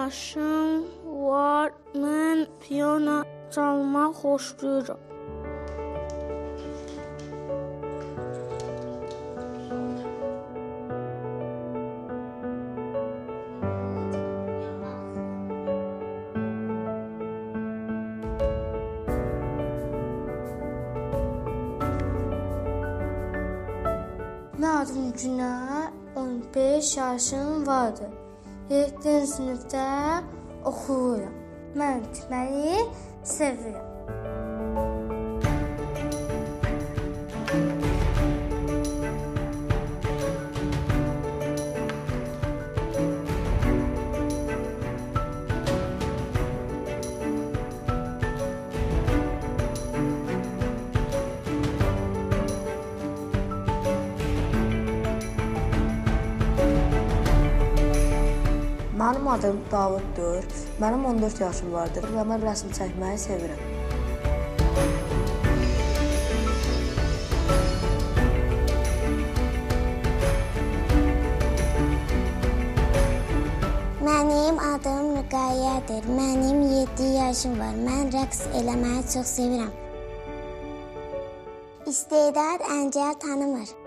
yaşım var. Mən piyano çalmaq xoşlayıram. Mən adım Günay, 15 yaşım vardır. 7-ci sinifdə oxuyuram. Mən gitməyi sevirəm. Mənim adım Davuddur. Mənim 14 yaşım vardır və mən rəsm çəkməyi sevirəm. Mənim adım Müqəyyədir. Mənim 7 yaşım var. Mən rəqs eləməyi çox sevirəm. İstedad əncəl tanımır.